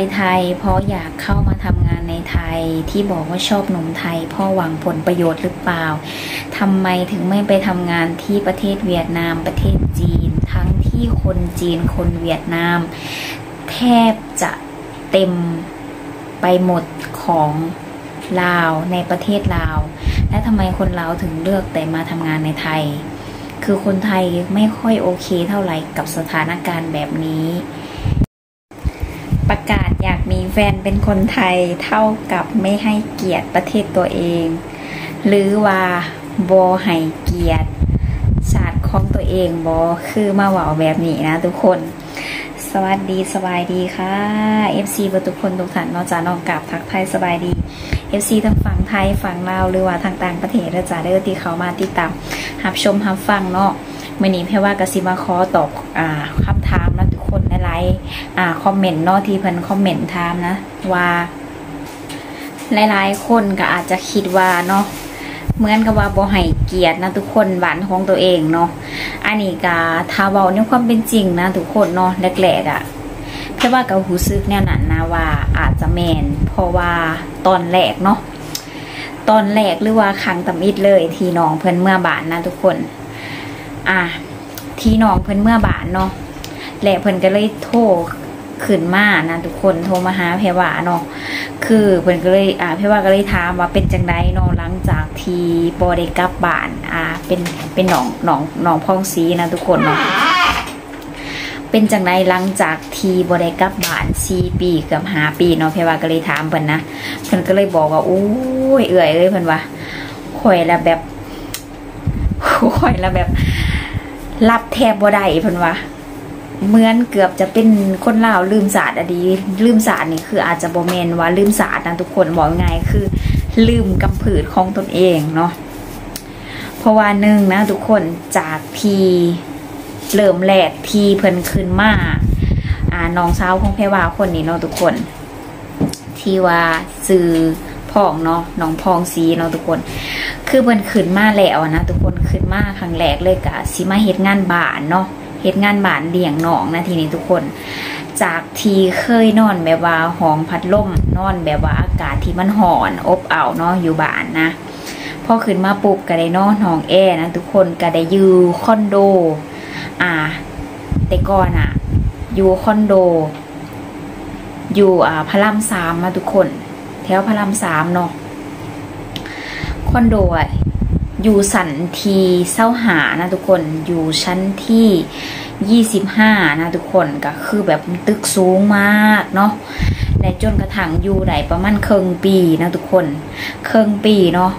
ไทยเพราะอยากเข้ามาทำงานในไทยที่บอกว่าชอบหนุ่มไทยเพราะหวังผลประโยชน์หรือเปล่าทำไมถึงไม่ไปทำงานที่ประเทศเวียดนามประเทศจีนทั้งที่คนจีนคนเวียดนามแทบจะเต็มไปหมดของลาวในประเทศลาวและทำไมคนลาวถึงเลือกแต่มาทำงานในไทยคือคนไทยไม่ค่อยโอเคเท่าไหร่กับสถานการณ์แบบนี้ประกาศอยากมีแฟนเป็นคนไทยเท่ากับไม่ให้เกียรติประเทศตัวเองหรือว่าบ่ให้เกียรติชาติของตัวเองบ่คือมาเว้าแบบนี้นะทุกคนสวัสดีสบายดีค่ะ FC ทุกคนทุกท่านนอกจากน้องกับทักไทยสบายดี FC ทั้งฝั่งไทยฝั่งลาวหรือว่าทางต่างประเทศและจ้าเด้อที่เขามาติดตามรับชมรับฟังเนาะมื้อนี้แพ่ว่ากสิมาขอตอบคำถามนะทุกคนในไลน์คอมเมนต์เนาะที่เพิ่นคอมเมนต์ถามนะว่าหลายๆคนก็อาจจะคิดว่าเนาะเหมือนกับว่าบ่ให้เกียรตินะทุกคนบ้านของตัวเองเนาะอันนี้ก็ถ้าเว้าในความเป็นจริงนะทุกคนเนาะแรกๆแค่ว่าก็รู้สึกแนวนั้นนะว่าอาจจะแม่นเพราะว่าตอนแรกเนาะตอนแรกหรือว่าครั้งตำอิดเลยที่น้องเพิ่นเมื่อบ้านนะทุกคนที่น้องเพิ่นเมื่อบ้านเนาะและเพิ่นก็เลยโทรขึ้นมานะทุกคนโทรมาหาแพรว่าเนาะคือเพิ่นก็เลยแพรว่าก็เลยถามว่าเป็นจังไดเนาะหลังจากที่บ่ได้กลับบ้านเป็นน้องพองศรีนะทุกคนเนาะเป็นจังไดหลังจากที่บ่ได้กลับบ้าน4 ปีเกือบ5 ปีเนาะแพรว่าก็เลยถามเพิ่นนะเพิ่นก็เลยบอกว่าโอ้ยเพิ่นว่าข่อยละแบบรับแทบบ่ได้เพิ่นว่าเหมือนเกือบจะเป็นคนลาวลืมศาสตร์อดีลืมศาสตร์นี่คืออาจจะบ่แม่นว่าลืมศาสตร์นะทุกคนบอกง่ายคือลืมกำผืดของตนเองเนาะเพราะว่าหนึ่งนะทุกคนจากที่เริ่มแรกที่เพิ่นขึ้นมาน้องสาวของแพรว่าคนนี้เนาะทุกคนที่ว่าซื้อพ่องเนาะน้องพองศรีเนาะทุกคนคือเพิ่นขึ้นมาแล้วนะทุกคนขึ้นมาครั้งแรกเลยกะสิมาเฮ็ดงานบ้านเนาะเฮ็ดงานบ้านเลี้ยงน้องนะทีนี้ทุกคนจากที่เคยนอนแบบว่าห้องพัดลมนอนแบบว่าอากาศที่มันร้อนอบอ้าวเนาะอยู่บ้านนะพอขึ้นมาปุ๊บก็ได้นอนห้องแอร์นะทุกคนก็ได้อยู่คอนโดแต่ก่อนอยู่คอนโดอยู่พระราม3นะทุกคนแถวพระราม3เนาะคอนโดอยู่สันทีเศร้าหานะทุกคนอยู่ชั้นที่25นะทุกคนก็คือแบบตึกสูงมากเนาะและจนกระทั่งอยู่ได้ประมาณครึ่งปีนะทุกคนครึ่งปีเนาะ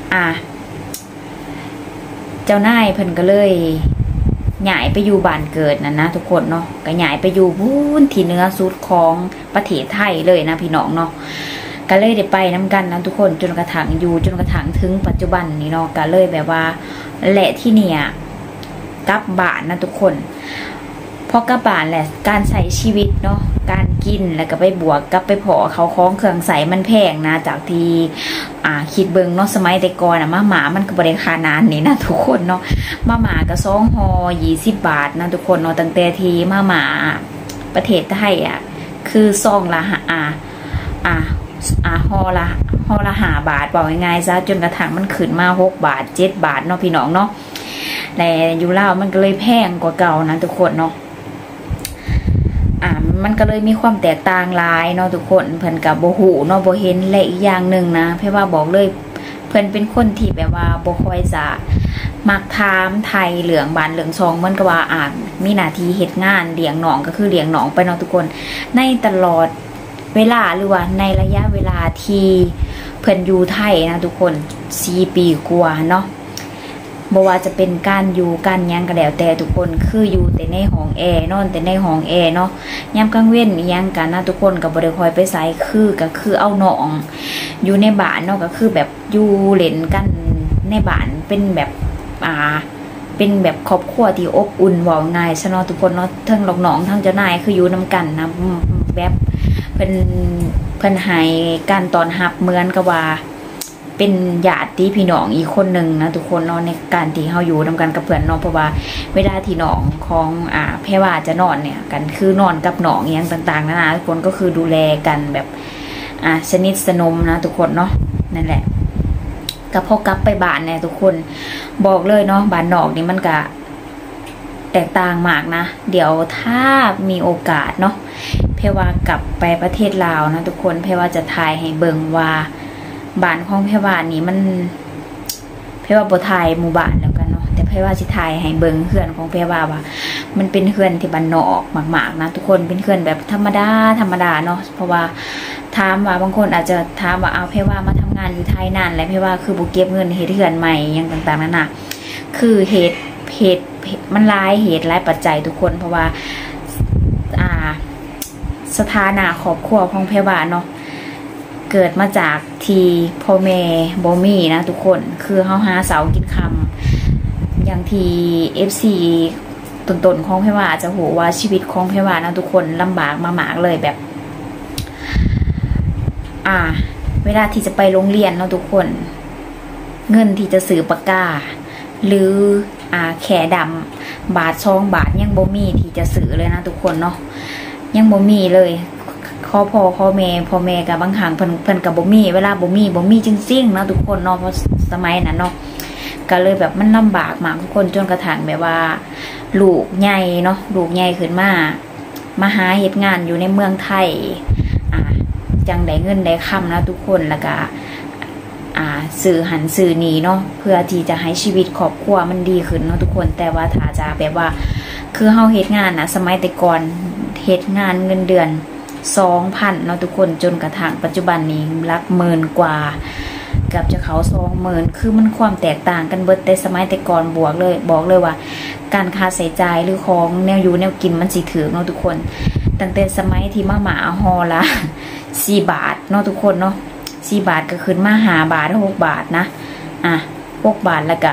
เจ้านายเพิ่นก็เลยย้ายไปอยู่บ้านเกิดนั่นนะทุกคนเนาะก็ย้ายไปอยู่พู้นที่เหนือสุดของประเทศไทยเลยนะพี่น้องเนาะก็เลยได้ไปน้ำกันนะทุกคนจนกระทั่งถึงปัจจุบันนี้เนาะก็เลยแบบว่าแหละที่เนี่ยกลับบ้านนะทุกคนพอกลับบ้านแหละการใช้ชีวิตเนาะการกินแล้วก็ไปบวกกับไปพอเขาคล้องเครื่องใส่มันแพงนะจากที่คิดเบิ่งเนาะสมัยแต่ก่อนมาหมามันก็บริการนานนี่นะทุกคนเนาะมาหมาก็2 ห่อ20 บาทนะทุกคนเนาะตั้งแต่ที่มาหมาประเทศไทยคือซองละห่อละ5 บาทบอกง่ายๆซะจนกระทั่งมันขึ้นมา6 บาท7 บาทเนาะพี่น้องเนาะแต่อยู่ลาวมันก็เลยแพงกว่าเก่านะทุกคนเนาะมันก็เลยมีความแตกต่างหลายเนาะทุกคนเพิ่นกับบ่ฮู้เนาะบ่เห็นและอีกอย่างหนึ่งนะเพราะว่าบอกเลยเพิ่นเป็นคนที่แบบว่าบ่ค่อยจะมักถามไทยเหลืองบานเหลืองซองมันก็ว่ามีหน้าที่เฮ็ดงานเลี้ยงน้องก็คือเลี้ยงน้องไปเนาะทุกคนในตลอดเวลาหรือว่าในระยะเวลาที่เพิ่นอยู่ไทยนะทุกคน4 ปีกว่าเนาะบ่ว่าจะเป็นการอยู่กันยังก็แล้วแต่ทุกคนคืออยู่แต่ในห้องแอร์นอนแต่ในห้องแอร์เนาะยามกลางเว้นยังกันนะทุกคนก็บ่ได้ค่อยไปไสก็คือเอาน้องอยู่ในบ้านเนาะก็คือแบบอยู่เล่นกันในบ้านเป็นแบบเป็นแบบครอบครัวที่อบอุ่นว่าง่ายซะเนาะทุกคนเนาะทั้งลูกน้องทั้งเจ้านายคืออยู่นำกันนะแบบเพิ่นให้การต้อนรับเหมือนกับว่าเป็นญาติพี่น้องอีกคนหนึ่งนะทุกคนเนาะในการที่เขาอยู่ทำกันกับเพื่อนเนาะเพราะว่าเวลาที่น้องของแพรว่าจะนอนเนี่ยกันคือนอนกับน้องอย่างต่างๆนะทุกคนก็คือดูแลกันแบบสนิทสนมนะทุกคนเนาะนั่นแหละก็พอกลับไปบ้านเนี่ยทุกคนบอกเลยเนาะบ้านนอกนี่มันก็แตกต่างมากนะเดี๋ยวถ้ามีโอกาสเนาะแพรว่ากลับไปประเทศลาวนะทุกคนแพรว่าจะถ่ายให้เบิ่งว่าบ้านของแพรว่านี่มันแพรว่าบ่ถ่ายหมู่บ้านแล้วกันเนาะแต่แพรว่าสิถ่ายให้เบิ่งเฮือนของแพรว่ามันเป็นเฮือนที่บ้านนอกมากๆนะทุกคนเป็นเฮือนแบบธรรมดาเนาะเพราะว่าถามว่าบางคนอาจจะถามว่าเอาแพรว่ามาทำงานอยู่ไทยนานแล้วแพรว่าคือบ่เก็บเงินเฮ็ดเฮือนใหม่อย่างต่างๆนั่นน่ะคือเหตุมันหลายเหตุหลายปัจจัยทุกคนเพราะว่าสถานะครอบครัวของแพรว่าเนาะเกิดมาจากที่พ่อแม่บ่มีนะทุกคนคือเฮาหาเสากินคำอย่างที่ FC ต้นๆของแพรว่าจะโหว่าชีวิตของแพรว่านะทุกคนลำบากมากๆเลยแบบเวลาที่จะไปโรงเรียนเนาะทุกคนเงินที่จะซื้อปากกาหรือแขดำบาท2 บาทยังบ่มีที่จะซื้อเลยนะทุกคนเนาะยังบ่มีเลยพ่อแม่กับบางครั้งเพิ่นกับบ่มีเวลาบ่มีจริงๆนะทุกคนเนาะเพราะสมัยนั้นเนาะก็เลยแบบมันลำบากมากทุกคนจนกระทั่งแบบว่าลูกใหญ่เนาะลูกใหญ่ขึ้นมาหาเฮ็ดงานอยู่ในเมืองไทยจังได้เงินได้คำนะทุกคนแล้วก็สื่อหันสื่อหนีเนาะเพื่อที่จะให้ชีวิตครอบครัวมันดีขึ้นเนาะทุกคนแต่ว่าถ้าจะแบบว่าคือเฮาเฮ็ดงานสมัยแต่ก่อนเฮ็ดงานเงินเดือน 2,000 เนาะทุกคนจนกระทั่งปัจจุบันนี้หลักหมื่นกว่ากับจะเขา 20,000 คือมันความแตกต่างกันเบิดแต่สมัยแต่ก่อนบอกเลยว่าการค่าใช้จ่ายหรือของแนวอยู่แนวกินมันสิถูกเนาะทุกคนตั้งแต่สมัยที่มาหมาฮอละ4 บาทเนาะทุกคนเนาะ4 บาทก็ขึ้นมา5 บาท6 บาทนะ6 บาทแล้วก็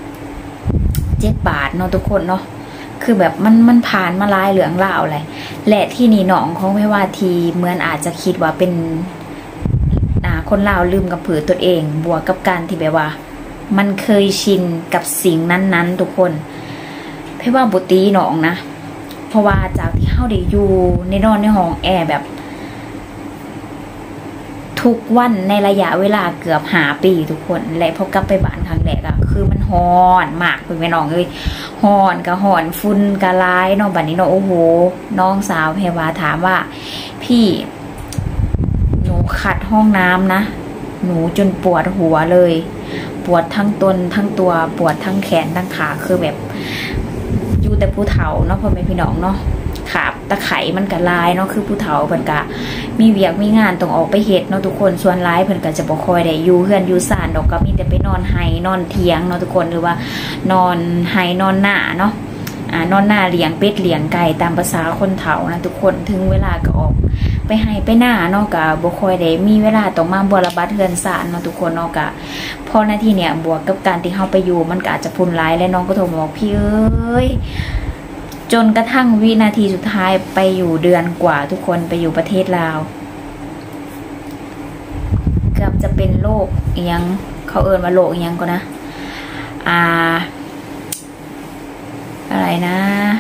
7 บาทเนาะทุกคนเนาะคือแบบมันผ่านมาหลายเหลืองล่าวอะไรและที่นี่น้องของแพรว่าทีเหมือนอาจจะคิดว่าเป็นคนลาวลืมกับผือตัวเองบวกกับการที่แบบว่ามันเคยชินกับสิ่งนั้นๆทุกคนแพรว่าบ่ตีน้องนะเพราะว่าจากที่เฮาได้อยู่ในนอนในห้องแอร์แบบทุกวันในระยะเวลาเกือบ5 ปีทุกคนและพอกลับไปบ้านครั้งแรกคือมันฮ้อนมากคุณแม่น้องเอ้ยฮ้อนก็ฮ้อนฝุ่นก็หลายเนาะบัดนี้เนาะโอ้โหน้องสาวแพรว่าถามว่าพี่หนูขัดห้องน้ำนะหนูจนปวดหัวเลยปวดทั้งตนทั้งตัวปวดทั้งแขนทั้งขาคือแบบอยู่แต่ผู้เฒ่าเนาะพ่อแม่พี่น้องเนาะขาตะไคร่มันก็ลายเนาะคือผู้เฒ่าเพิ่นก็มีเวียกมีงานต้องออกไปเฮ็ดเนาะทุกคนส่วนหลายเพิ่นก็จะบ่ค่อยได้อยู่เฮือนอยู่ซ่านดอกก็มีแต่ไปนอนไห้นอนเถียงเนาะทุกคนหรือว่านอนไห้นอนหน้าเนาะนอนหน้าเลี้ยงเป็ดเลี้ยงไก่ตามภาษาคนเฒ่านะทุกคนถึงเวลาก็ออกไปไห้ไปหน้าเนาะก็บ่ค่อยได้มีเวลาต้องมาบัวระบัดเฮือนซ่านเนาะทุกคนเนาะก็พอหน้าที่เนี่ยบวกกับการที่เฮาไปอยู่มันก็อาจจะพุ่นหลายและน้องก็โทรมาบอกพี่เอ้ยจนกระทั่งวินาทีสุดท้ายไปอยู่เดือนกว่าทุกคนไปอยู่ประเทศลาวเกือบจะเป็นโรคอีหยังเขาเอิ้นว่าโรคอีหยังก็นะอะไรนะ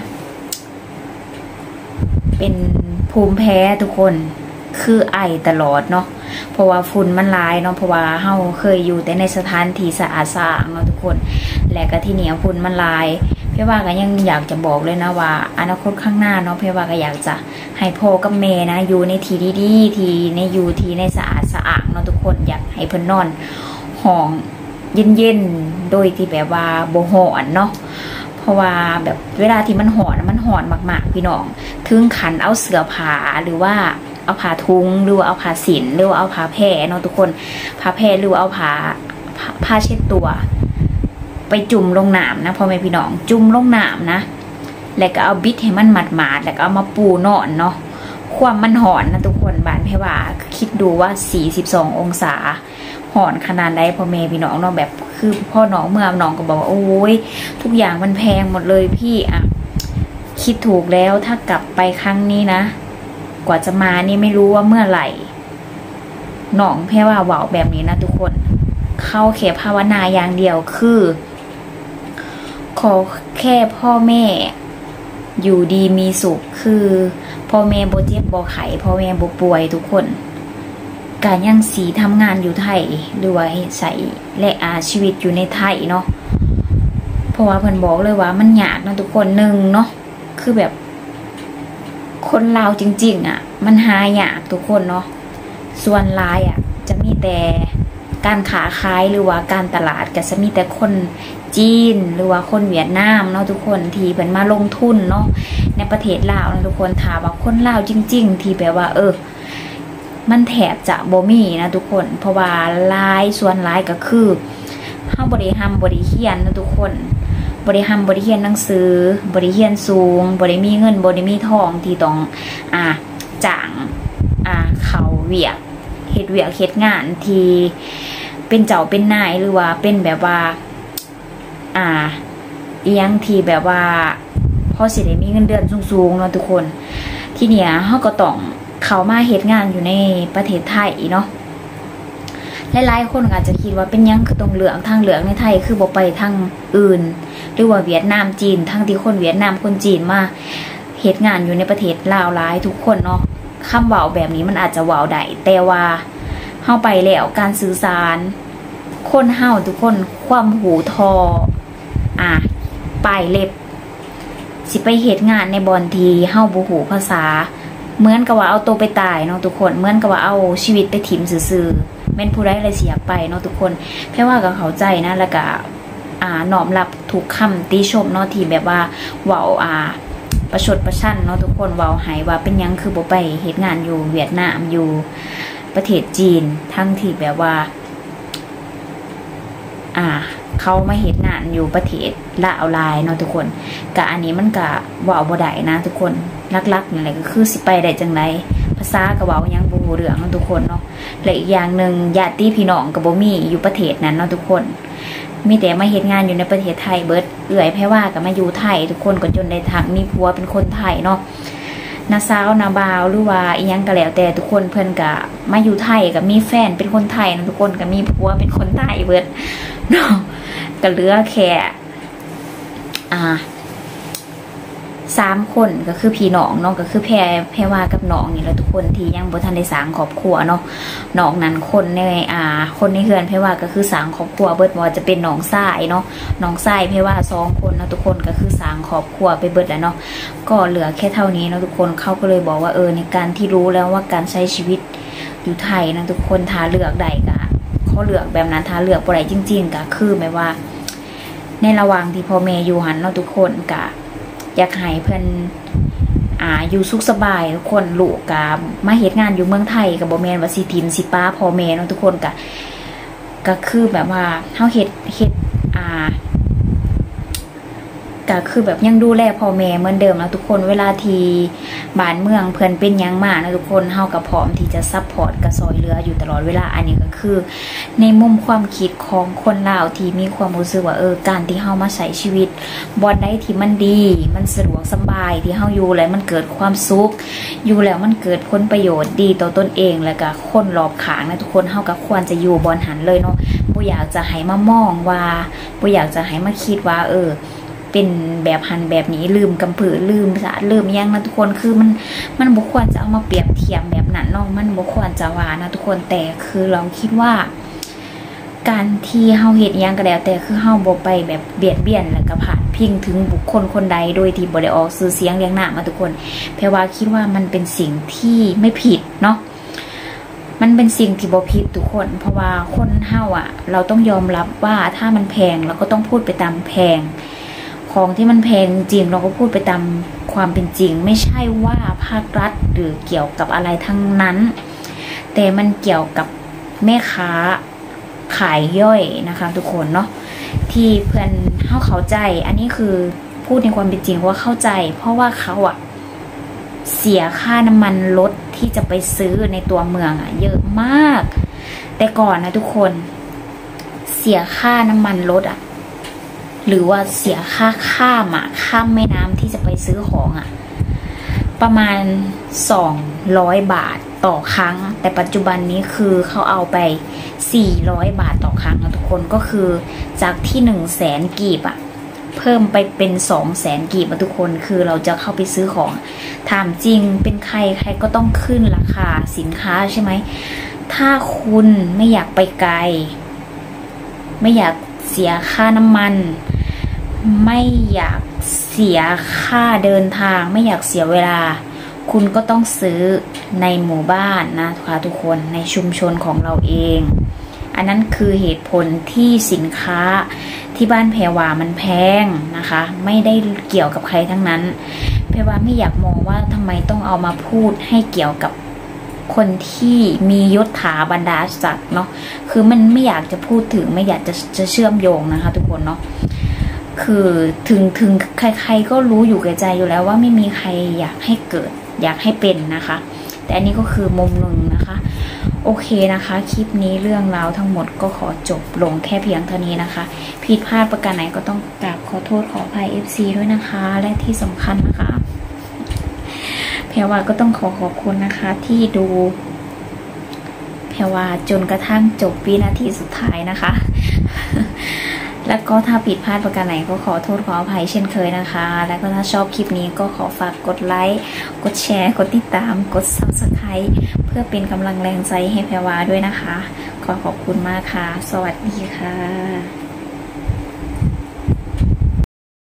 เป็นภูมิแพ้ทุกคนคือไอตลอดเนาะเพราะว่าฝุ่นมันหลายเนาะเพราะว่าเฮาเคยอยู่แต่ในสถานที่สะอาดสะอาดเนาะทุกคนและก็ที่นี่ฝุ่นมันหลายเพรว่าก็ยังอยากจะบอกเลยนะว่าอนาคตข้างหน้าเนาะเพรว่าก็อยากจะให้พ่อกับแม่นะอยู่ในที่ดีๆที่ในอยู่ที่ในสะอาดสะอาดเนาะทุกคนอยากให้เพิ่นนอนห้องเย็นๆโดยที่แบบว่าบ่ร้อนเนาะเพราะว่าแบบเวลาที่มันร้อนมากๆพี่น้องถึงขันเอาเสื้อผ้าหรือว่าเอาผ้าทุงหรือว่าเอาผ้าสินหรือว่าเอาผ้าแพร่เนาะทุกคนผ้าแพร่หรือว่าเอาผ้าเช็ดตัวไปจุ่มลงน้ำนะพ่อแม่พี่น้องจุ่มลงน้ำนะแล้วก็เอาบิดให้มันหมาดๆแล้วก็เอามาปูนอนเนาะความมันหอนนะทุกคนบ้านแพรว่าคิดดูว่า42 องศาหอนขนาดใดพ่อแม่พี่น้องเนาะแบบคือพ่อน้องเมื่อน้องก็บอกว่าโอ้ยทุกอย่างมันแพงหมดเลยพี่คิดถูกแล้วถ้ากลับไปครั้งนี้นะกว่าจะมานี่ไม่รู้ว่าเมื่อไหร่น้องแพรว่าเว้าแบบนี้นะทุกคนเขาแค่ภาวนาอย่างเดียวคือขอแค่พ่อแม่อยู่ดีมีสุขคือพ่อแม่บ่เจ็บบ่ไข้พ่อแม่บ่ป่วยทุกคนการยังสีทำงานอยู่ไทยหรือว่าใส่และชีวิตอยู่ในไทยเนาะเพราะว่าเพิ่นบอกเลยว่ามันยากนะทุกคนหนึ่งเนาะคือแบบคนลาวจริงๆมันหายากทุกคนเนาะส่วนหลายจะมีแต่การขาขายหรือว่าการตลาดก็จะมีแต่คนจีนหรือว่าคนเวียดนามเนาะทุกคนที่เพิ่นมาลงทุนเนาะในประเทศลาวนะทุกคนถามว่าคนลาวจริงๆที่แบบว่ามันแถบจะบ่มีนะทุกคนเพราะว่าส่วนหลายก็คือเฮาบ่ได้ทำบ่ได้เรียนนะทุกคนบ่ได้ทำบ่ได้เรียนหนังสือบ่ได้เรียนสูงบ่ได้มีเงินบ่ได้มีทองที่ต้องจ้างเขาเวียกเฮ็ดงานที่เป็นเจ้าเป็นนายหรือว่าเป็นแบบว่าอีหยังที่แบบว่าพอสิได้มีเงินเดือนสูงๆเนาะทุกคนทีเนี้ยเฮาก็ต้องเข้ามาเฮ็ดงานอยู่ในประเทศไทยเนาะหลายๆคนอาจจะคิดว่าเป็นยังคือต้องเลือกทางเลือกในไทยคือบ่ไปทางอื่นหรือว่าเวียดนามจีนทั้งที่คนเวียดนามคนจีนมาเฮ็ดงานอยู่ในประเทศลาวหลายทุกคนเนาะคำเว้าแบบนี้มันอาจจะเว้าได้แต่ว่าเฮาไปแล้วการสื่อสารคนเฮาทุกคนความหูทอปลายเล็บสิไปเฮ็ดงานในบอนทีเฮาบ่ฮู้ภาษาเหมือนกับว่าเอาตัวไปตายเนาะทุกคนเหมือนกับว่าเอาชีวิตไปถิ่มซื่อๆแม่นผู้ใดเลยเสียไปเนาะทุกคนแค่ว่าก็เข้าใจนะแล้วก็น้อมรับทุกคำติชมเนาะที่แบบว่าเว้าประชดประชันเนาะทุกคนเว้าให้ว่าเป็นยังคือบ่ไปเฮ็ดงานอยู่เวียดนามอยู่ประเทศจีนทั้งที่แบบว่าเขามาเฮ็ดงานอยู่ประเทศลาวหลายเนาะทุกคนกะอันนี้มันกะเว้าบ่ได้นะทุกคนลักๆนั่นแหละก็คือสิไปได้จังไดภาษาก็เว้ายังบ่รู้เรื่องเนาะทุกคนเนาะและอีกอย่างนึงญาติพี่น้องก็บ่มีอยู่ประเทศนั้นเนาะทุกคนมีแต่มาเฮ็ดงานอยู่ในประเทศไทยเบิดเอื้อยแพ่ว่าก็มาอยู่ไทยทุกคนก็จนได้ทักมีผัวเป็นคนไทยเนาะนาสาวนาบ่าวหรือว่าอีหยังก็แล้วแต่ทุกคนเพิ่นก็มาอยู่ไทยก็มีแฟนเป็นคนไทยนะทุกคนก็มีผัวเป็นคนไทยเบิดเนาะก็เหลือแค่3 คนก็คือพี่น้องเนาะก็คือแพรว่ากับน้องนี่แหละทุกคนที่ยังบ่ทันได้สร้างครอบครัวเนาะน้องนั้นคนในเฮือนแพรว่าก็คือสร้างครอบครัวเบิดบ่จะเป็นน้องชายเนาะน้องชายแพรว่า2 คนเนาะทุกคนก็คือสร้างครอบครัวไปเบิดแล้วเนาะก็เหลือแค่เท่านี้เนาะทุกคนเขาก็เลยบอกว่าในการที่รู้แล้วว่าการใช้ชีวิตอยู่ไทยนะทุกคนถ้าเลือกได้ก็เขาเลือกแบบนั้นถ้าเลือกบ่ได้จริงๆก็คือหมายว่าในระหว่างที่พ่อแม่อยู่หันเนาะทุกคนก็อยากให้เพิ่นอยู่สุขสบายทุกคนลูกกับมาเฮ็ดงานอยู่เมืองไทยกับบ่แม่นว่าสิทิมสิป้าพ่อแม่เนาะทุกคนก็คือแบบว่าเฮาเฮ็ดก็คือแบบยังดูแลพ่อแม่เหมือนเดิมนะทุกคนเวลาที่บ้านเมืองเพิ่นเป็นหยังมานะทุกคนเฮาก็พร้อมที่จะซัพพอร์ตกระซอยเหลืออยู่ตลอดเวลาอันนี้ก็คือในมุมความคิดของคนลาวที่มีความรู้สึกว่าการที่เฮามาใช้ชีวิตบ่ได้ที่มันดีมันสะดวกสบายที่เฮาอยู่แล้วมันเกิดความสุขอยู่แล้วมันเกิดผลประโยชน์ดีต่อตนเองแล้วก็คนรอบข้างนะทุกคนเฮาก็ควรจะอยู่บ่อนหันเลยเนาะบ่อยากจะให้มามองว่าบ่อยากจะให้มาคิดว่าเป็นแบบหันแบบนี้ลืมกำผือลืมสะลืมยังนะทุกคนคือมันบ่ควรจะเอามาเปรียบเทียบแบบนั้นเนาะมันบ่ควรจะว่านะทุกคนแต่คือเราคิดว่าการที่เฮาเฮ็ดยังก็แล้วแต่คือเฮาบ่ไปแบบเบียดเบียนแล้วก็พาดพิงถึงบุคคลคนใดโดยที่บ่ได้ออกชื่อเสียงเรียงนามมาทุกคนแปลว่าคิดว่ามันเป็นสิ่งที่ไม่ผิดเนาะมันเป็นสิ่งที่บ่ผิดทุกคนเพราะว่าคนเฮาเราต้องยอมรับว่าถ้ามันแพงเราก็ต้องพูดไปตามแพงของที่มันแพงจริงเราก็พูดไปตามความเป็นจริงไม่ใช่ว่าภาครัฐหรือเกี่ยวกับอะไรทั้งนั้นแต่มันเกี่ยวกับแม่ค้าขายย่อยนะคะทุกคนเนาะที่เพื่อนเข้าใจอันนี้คือพูดในความเป็นจริงว่าเข้าใจเพราะว่าเขาเสียค่าน้ำมันรถที่จะไปซื้อในตัวเมืองเยอะมากแต่ก่อนนะทุกคนเสียค่าน้ำมันรถหรือว่าเสียค่าข้ามแม่น้ำที่จะไปซื้อของประมาณ200 บาทต่อครั้งแต่ปัจจุบันนี้คือเขาเอาไป400 บาทต่อครั้งนะทุกคนก็คือจากที่100,000 กีบอะเพิ่มไปเป็น200,000 กีบทุกคนคือเราจะเข้าไปซื้อของถามจริงเป็นใครก็ต้องขึ้นราคาสินค้าใช่ไหมถ้าคุณไม่อยากไปไกลไม่อยากเสียค่าน้ำมันไม่อยากเสียค่าเดินทางไม่อยากเสียเวลาคุณก็ต้องซื้อในหมู่บ้านนะคะทุกคนในชุมชนของเราเองอันนั้นคือเหตุผลที่สินค้าที่บ้านแพรวามันแพงนะคะไม่ได้เกี่ยวกับใครทั้งนั้นแพรวาไม่อยากมองว่าทำไมต้องเอามาพูดให้เกี่ยวกับคนที่มียศถาบรรดาศักดิ์เนาะคือมันไม่อยากจะพูดถึงไม่อยากจะเชื่อมโยงนะคะทุกคนเนาะคือถึงใครๆก็รู้อยู่แก่ใจอยู่แล้วว่าไม่มีใครอยากให้เกิดอยากให้เป็นนะคะแต่อันนี้ก็คือมุมหนึ่งนะคะโอเคนะคะคลิปนี้เรื่องราวทั้งหมดก็ขอจบลงแค่เพียงเท่านี้นะคะผิดพลาดประการไหนก็ต้องกราบขอโทษขออภัย FC ด้วยนะคะและที่สำคัญนะคะแพรวาก็ต้องขอบคุณนะคะที่ดูแพรวาจนกระทั่งจบวินาทีสุดท้ายนะคะแล้วก็ถ้าผิดพลาดประการไหนก็ขอโทษขออภัยเช่นเคยนะคะแล้วก็ถ้าชอบคลิปนี้ก็ขอฝากกดไลค์กดแชร์กดติดตามกด Subscribe เพื่อเป็นกำลังแรงใจให้แพรวาด้วยนะคะขอขอบคุณมากค่ะสวัสดีค่ะ